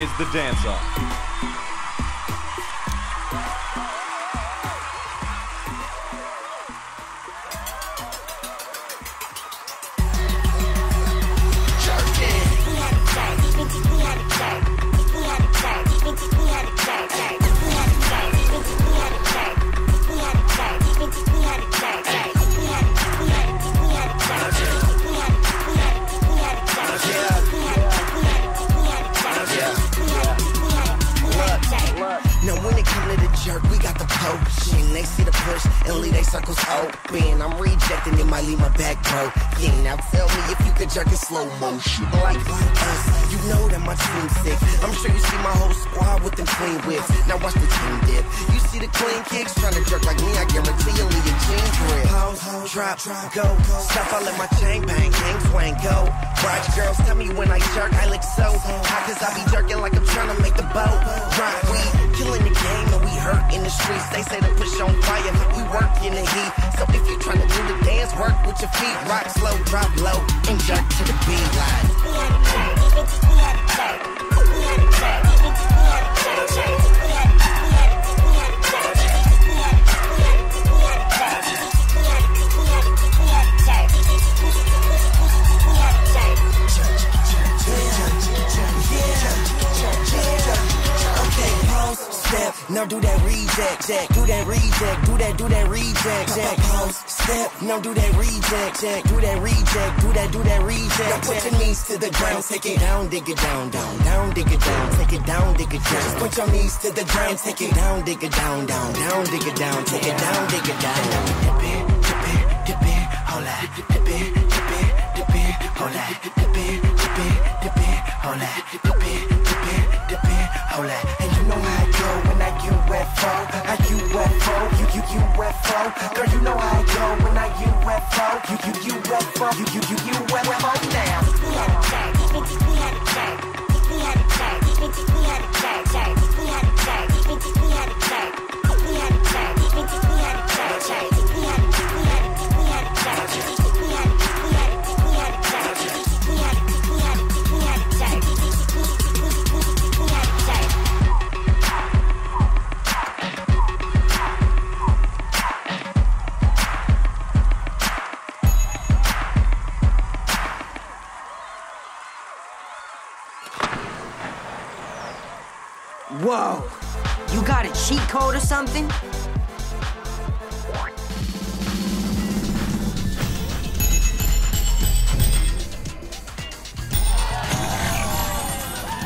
is the dance-off. We got the potion, they see the push and leave they circles open. I'm rejecting, it might leave my back broken. Now tell me if you could jerk in slow motion. Like us, you know that my team's sick. I'm sure you see my whole squad with them clean whips. Now watch the team dip. You see the clean kicks trying to jerk like me, I guarantee you'll leave your jeans grip. Pause, drop, go. Stop, I let my chain bang, hang, swing, go. Watch girls tell me when I jerk, I look so hot, cause I be jerking like I'm trying to make the boat rock. We killing the game and we hurt in the streets. They say to push on fire, we work in the heat. So if you trying to do the dance, work with your feet. Rock slow, drop low, and jerk to the beat. Now do that reject, check, do that reject, do that reject, check. Pause, step, now do that reject, check, do that reject, do that reject. Now put your knees to the ground, take it down, dig it down, down, dig it down, take it down, dig it down. Just put your knees to the ground, take it down, dig it down, dig it down, take it down, dig it down. Dip it, dip it, hold that, dip it, hold that, dip it, hold that, dip it, hold that. And you know how I go when I UFO, UFO. Girl, you know how I go when I UFO, UFO Whoa, you got a cheat code or something?